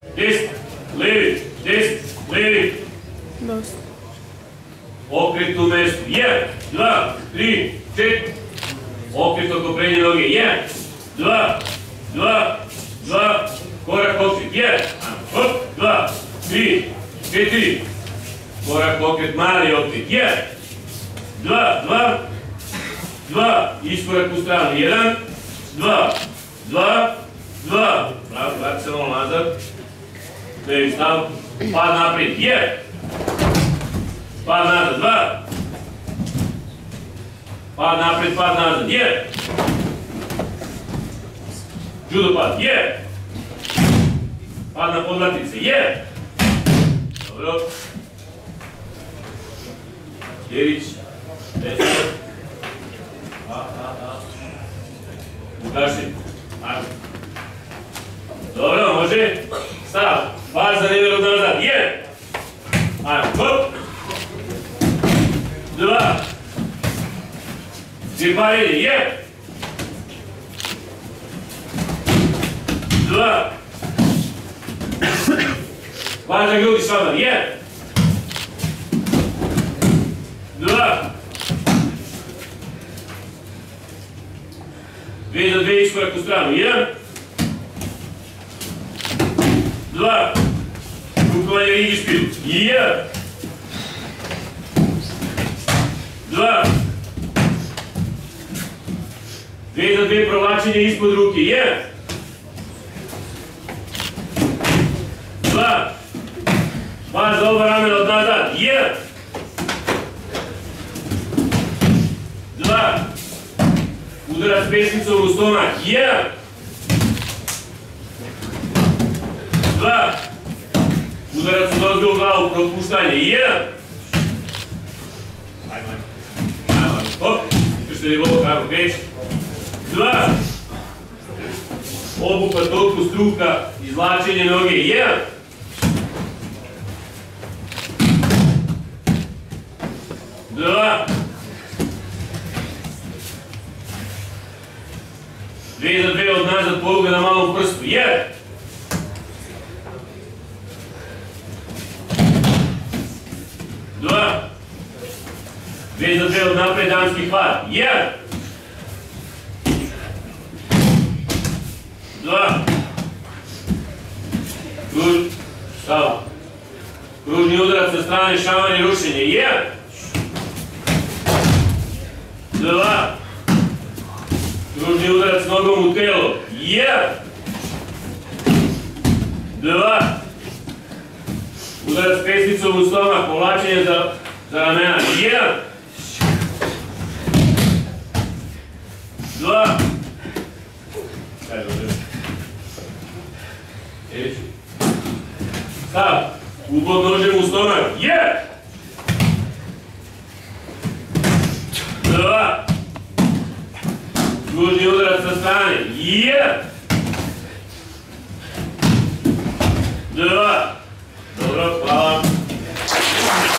Desni, levi, desni, levi. Dosta. Okret u mestu. 1, 2, 3, 4. Okret oko prednje noge. 1, 2, 2, 2. Korak okret. 1, hop, 2, 3, 4. Korak okret, mali okret. 1, 2, 2, 2. Iskorak u stranu. 1, 2, 2, 2. Bravo, vrati se malo nazad. Levi stav. Pad naprijed. 1. Pad nazad, 2. Pad napred, pad nazad, 1. Judo pad, 1. Pad na podlatice, 1. Dobro. Djević. Desno. Ugaši. Ajmo. Dobro, može. Stav. Pad za rever od nazad, 1. Ajmo, hop. 2. Zirparili, 1. 2. Važan grudi s vama, 1. 2. 2 za 2 iskorak u stranu, 1. 2. Rukovanje vidi špilu, 1. 2. 2 za 2 provlačenje ispod ruke. 1. 2. Pas za oba ramena od nazad. 1. 2. Udarac pesnicom u stomak. 1. 2. Udarac u nozbe u glavu. Propuštanje. 1. Hop, što je ovo kako kreće. 2. Obuhvat toku struka, izvlačenje noge. 1. 2. 2 za 2 od nazad poluga na malom prstu. 1. 2. 2 za 2 od napred damski hvat. 1. 2. Kružni udarac sa strane, šamanje, rušenje. 1. 2. Kružni udarac nogom u telo. 1. 2. Udarac pesnicom u stomak, povlačenje za ramena. 1. 2. Stav. Ubod nožem u stomak. 1. 2. Kružni udarac sa strane. 1. 2. Dobro, hvala.